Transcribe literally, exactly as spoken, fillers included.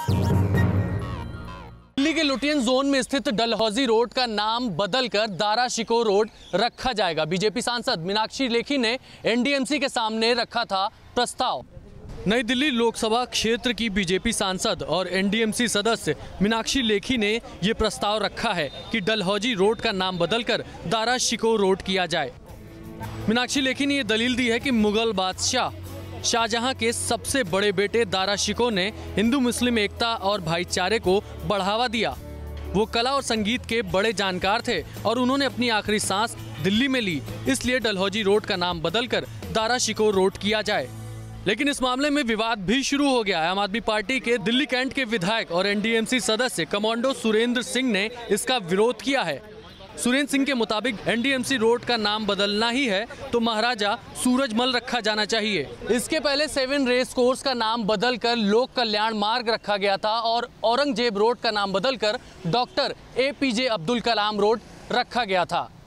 दिल्ली के Lutyens zone में स्थित डलहौजी रोड का नाम बदलकर दारा शिकोह रोड रखा जाएगा। बीजेपी सांसद मीनाक्षी लेखी ने एनडीएमसी के सामने रखा था प्रस्ताव। नई दिल्ली लोकसभा क्षेत्र की बीजेपी सांसद और एनडीएमसी सदस्य मीनाक्षी लेखी ने ये प्रस्ताव रखा है कि डलहौजी रोड का नाम बदलकर दारा शिकोह रोड किया जाए। मीनाक्षी लेखी ने ये दलील दी है कि मुगल बादशाह शाहजहां के सबसे बड़े बेटे दारा शिकोह ने हिंदू मुस्लिम एकता और भाईचारे को बढ़ावा दिया। वो कला और संगीत के बड़े जानकार थे और उन्होंने अपनी आखिरी सांस दिल्ली में ली, इसलिए डलहौजी रोड का नाम बदलकर दारा शिकोह रोड किया जाए। लेकिन इस मामले में विवाद भी शुरू हो गया है। आम आदमी पार्टी के दिल्ली कैंट के विधायक और एनडीएमसी सदस्य कमांडो सुरेंद्र सिंह ने इसका विरोध किया है। सुरेंद्र सिंह के मुताबिक एनडीएमसी रोड का नाम बदलना ही है तो महाराजा सूरजमल रखा जाना चाहिए। इसके पहले सेवन रेस कोर्स का नाम बदलकर लोक कल्याण मार्ग रखा गया था और औरंगजेब रोड का नाम बदलकर doctor APJ Abdul Kalam road रखा गया था।